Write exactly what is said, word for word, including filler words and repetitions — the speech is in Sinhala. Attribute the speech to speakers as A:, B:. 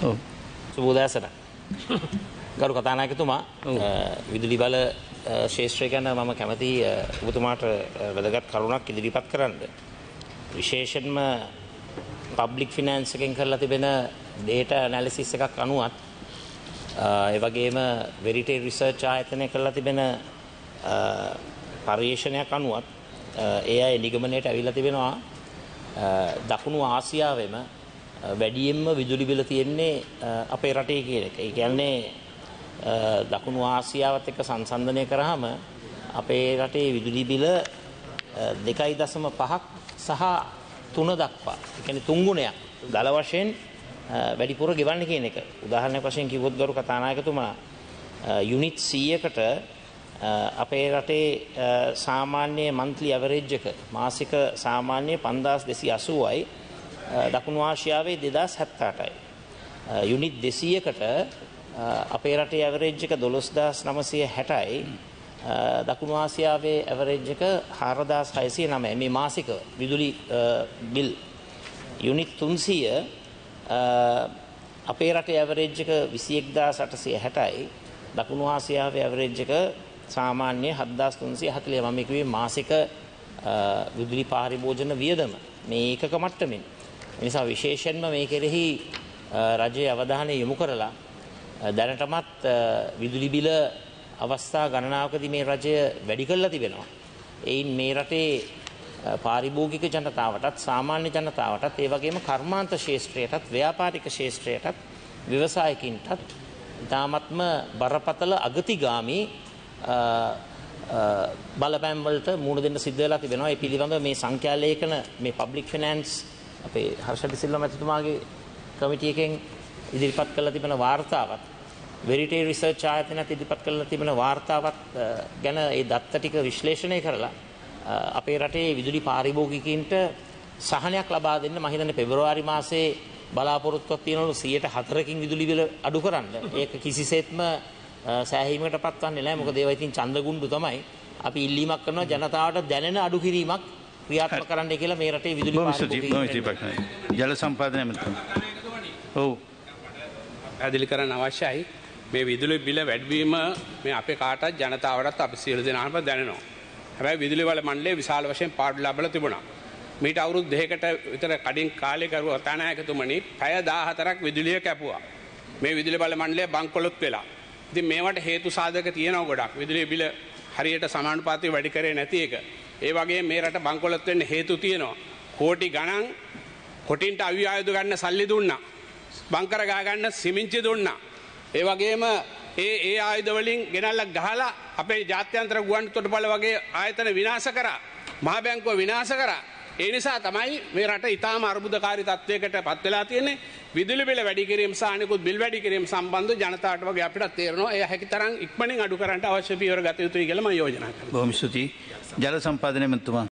A: ඔව්.
B: සුබෝදෑසන. ගරු කතානායකතුමා විදුලි බල ශේෂ්ත්‍රය ගැන මම කැමති ඔබතුමාට වැදගත් කරුණක් ඉදිරිපත් කරන්න. විශේෂයෙන්ම පබ්ලික් ෆිනෑන්ස් එකෙන් කරලා තිබෙන ඩේටා ඇනලිසිස් එකක් අනුවත් ඒ වගේම වෙරිටේ රිසර්ච් ආයතනය කරලා තිබෙන පර්යේෂණයක් අනුවත් ඒ අය නිගමනයට ඇවිල්ලා තිබෙනවා දකුණු ආසියාවෙම වැඩියෙන්ම විදුලි බිල තියෙන්නේ අපේ රටේ කියන එක. ඒ කියන්නේ දකුණු ආසියාවත් එක්ක සංසන්දනය කරාම අපේ රටේ විදුලි බිල දෙකයි දශම පහක් සහ තුන දක්වා. ඒ කියන්නේ තුන් ගුණයක් දල වශයෙන් වැඩිපුර ගෙවන්නේ කියන එක. උදාහරණයක් වශයෙන් කිව්වොත් ගරු කතානායකතුමා යුනිට් සීයකට අපේ රටේ සාමාන්‍ය මන්ත්ලි ඇවරේජ් එක මාසික සාමාන්‍ය පන්දාස් දෙසිය අසූවයි දකුණු ආසියාවේ දෙදාස් හැත්තඅටයි. යුනිට් දෙසීයකට අපේ රටේ ඇවරේජ් එක දොළොස්දාස් නවසිය හැටයි. දකුණු ආසියාවේ ඇවරේජ් එක හාරදාස් හයසිය නවයයි. මේ මාසික විදුලි බිල්. යුනිට් තුන්සීය අපේ රටේ ඇවරේජ් එක විසි එක්දාස් අටසිය හැටයි. දකුණු ආසියාවේ ඇවරේජ් එක සාමාන්‍ය හත්දාස් තුන්සිය හතලිහයි. මම කිව්වේ මාසික විදුලි පාරිභෝජන වියදම මේ ඒකක මට්ටමින්. ඒ නිසා විශේෂයෙන්ම මේ කෙරෙහි රජයේ අවධානය යොමු කරලා දැනටමත් විදුලි බිල අවස්ථා ගණනාවකදී මේ රජය වැඩි කරලා තිබෙනවා. එයින් මේ රටේ පාරිභෝගික ජනතාවටත් සාමාන්‍ය ජනතාවටත් ඒ වගේම කර්මාන්ත ශාස්ත්‍රයටත් ව්‍යාපාරික ශාස්ත්‍රයටත් ව්‍යවසායකින්ටත් ඉතාමත්ම බරපතල අගතිගාමී බලපෑම් වලට මුහුණ දෙන්න සිද්ධ වෙලා තිබෙනවා. ඒ පිළිබඳව මේ සංඛ්‍යා ලේඛන මේ පබ්ලික් ෆිනෑන්ස් අපේ හර්ෂ සිල්වා මැතිතුමාගේ කමිටුව එකෙන් ඉදිරිපත් කරලා තිබෙන වාර්තාවත් වෙරිටේ රිසර්ච් ආයතනයත් ඉදිරිපත් කරලා තිබෙන වාර්තාවත් ගැන ඒ දත්ත ටික විශ්ලේෂණය කරලා අපේ රටේ විදුලි පාරිභෝගිකයින්ට සහනයක් ලබා දෙන්න මම හිතන්නේ පෙබරවාරි මාසයේ බලාපොරොත්තුවක් තියෙනවලු සියයට හතරකින් විදුලි බිල අඩු කරන්න. ඒක කිසිසේත්ම සෑහීමකට පත්වන්නේ නැහැ. මොකද ඒවා ඉතින් ඡන්දගුණ්ඩු තමයි. අපි ඉල්ලීමක් කරනවා ජනතාවට දැනෙන අඩු කිරීමක් ක්‍රියාත්මක කරන්න කියලා මේ රටේ විදුලි පාරිභෝගිකයින්.
A: ජල සම්පාදනය මෙතන. ඔව්.
C: පැහැදිලි කරන්න අවශ්‍යයි. මේ විදුලි බිල වැඩිවීම මේ අපේ කාටත් ජනතාවටත් අපි සියලු දෙනාම දැනෙනවා. හැබැයි විදුලි බල මණ්ඩලය විශාල වශයෙන් පාඩු ලැබලා තිබුණා. මීට අවුරුදු දෙකකට විතර කඩින් කාලේ කරුවා කතානායකතුමනි පැය දාහතරක් විදුලිය කැපුවා. මේ විදුලි බල මණ්ඩලය බංකොලොත් වෙලා. ඉතින් මේවට හේතු සාධක තියෙනවා ගොඩක්. විදුලි බිල හරියට සමානුපාතව වැඩි කරේ නැති එක. ඒ වගේම මේ රට බංකොලොත් වෙන්න හේතු තියෙනවා. කෝටි ගණන් කොටින්ට අවි ආයුධ ගන්න සල්ලි දුන්නා. බංකර ගහ ගන්න සිමින්චි දුන්නා. ඒ වගේම ඒ ඒ ආයුධ වලින් ගෙනල්ලා ගහලා අපේ ජාත්‍යන්තර ගුවන් තොටුපළ වගේ ආයතන විනාශ කරා. මහා බැංකුව විනාශ කරා. ඒ නිසා තමයි මේ රට ඉතාම අර්බුදකාරී තත්වයකට පත් වෙලා තියෙන්නේ. විදුලි බිල වැඩි කිරීම සහ අනිකුත් බිල් වැඩි කිරීම සම්බන්ධව ජනතාවට වගේ අපිට තේරෙනවා ඒ හැකිතරම් ඉක්මනින් අඩු කරන්න අවශ්‍ය පියවර ගත යුතුයි කියලා මම යෝජනා කරනවා.
A: බොහොම ස්තුතියි. ජල සම්පාදනය මන්ත්‍රීතුමා